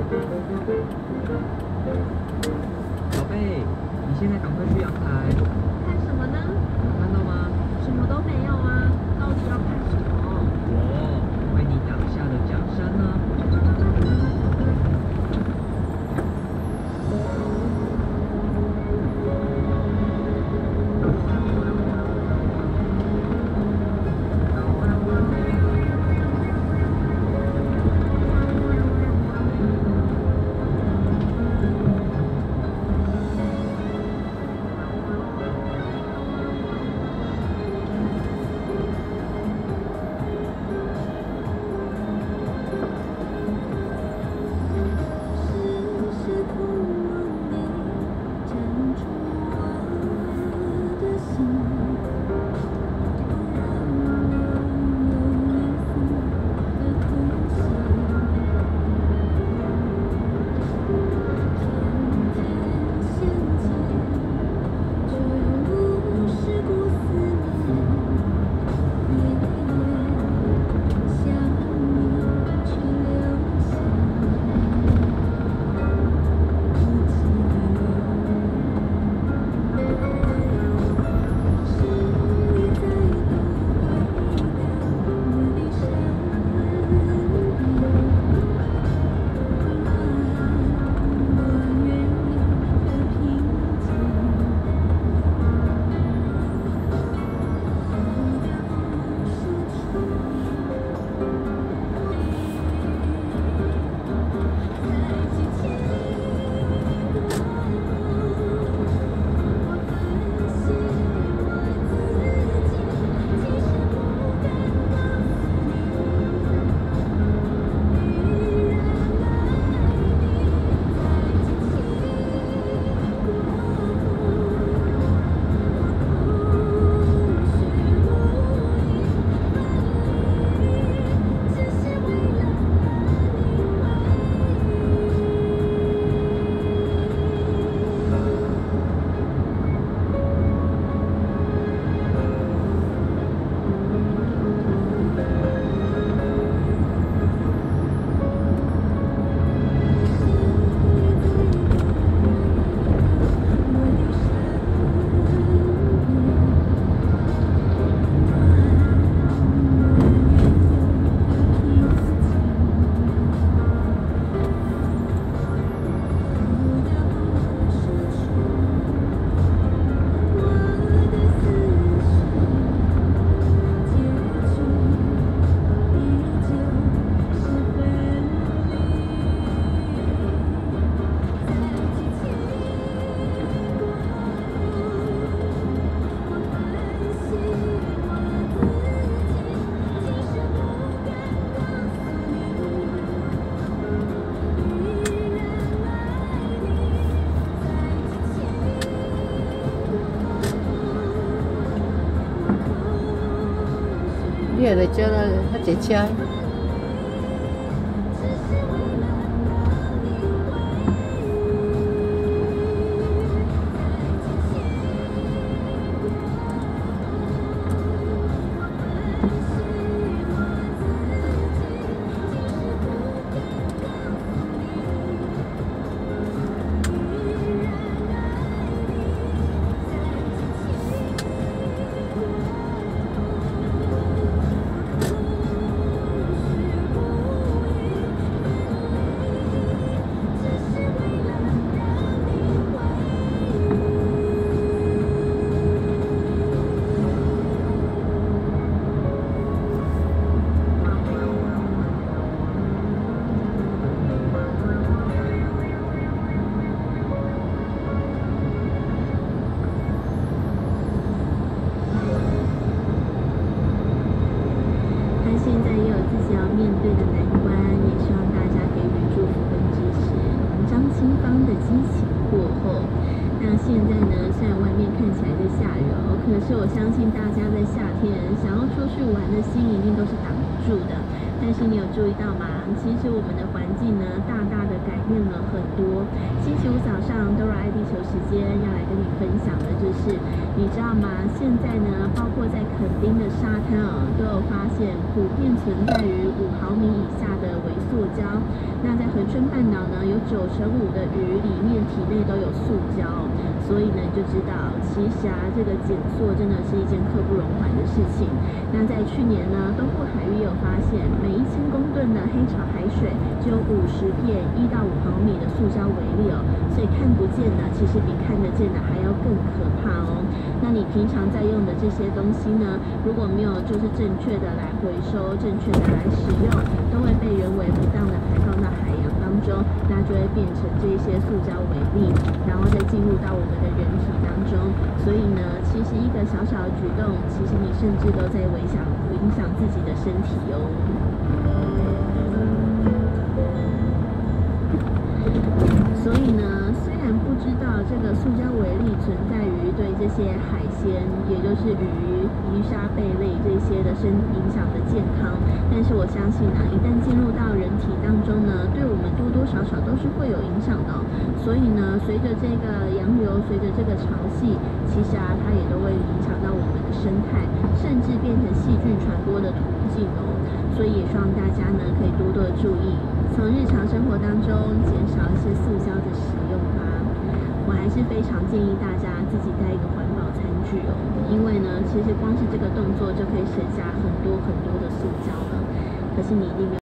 宝贝，你现在赶快去阳台。 看什么呢？ 有看到吗？ 什么都没有啊，到底要看什么？ 我为你挡下了江山呢。 你也来这了，他坐车。 现在也有自己要面对的难关，也希望大家给予祝福跟支持。张清芳的激情过后，那现在呢？虽然外面看起来在下雨哦，可是我相信大家在夏天想要出去玩的心一定都是挡不住的。但是你有注意到吗？其实我们的环境呢，大大的改变了很多。星期五早上 Dora 爱地球时间要来跟你分享的就是，你知道吗？现在呢，包括在垦丁的沙滩哦，都有发现。 普遍存在于5毫米以下的微塑胶。那在恒春半岛呢，有95%的鱼里面体内都有塑胶，所以呢你就知道，其实这个减塑真的是一件刻不容缓的事情。那在去年呢，东部海域也有发现，每1000公吨的黑潮海水就有50片1到5毫米的塑胶微粒哦，所以看不见的其实比看得见的还要更可怕哦。那你平常在用的这些东西呢，如果没有就是正确的来回收、正确的来使用，都会被人为不当的排放到海洋当中，那就会变成这些塑胶微粒，然后再进入到我们的人体当中。所以呢，其实一个小小的举动，其实你甚至都在影响自己的身体哦。所以呢，虽然不知道这个塑胶微粒存在于对这些海鲜，也就是鱼、鱼虾、贝类这些的影响的健康，但是我相信一旦进入到人体当中呢，对我们多多少少都是会有影响的。所以呢，随着这个洋流，随着这个潮汐，其实它也都会影响到我们的生态，甚至变成细菌传播的途径哦。所以也希望大家呢可以多多的注意，从日常生活当中减少一些塑胶的使用吧。我还是非常建议大家自己带一个环保餐具哦，因为呢，其实光是这个动作就可以省下很多很多的塑胶了。可是你一定没有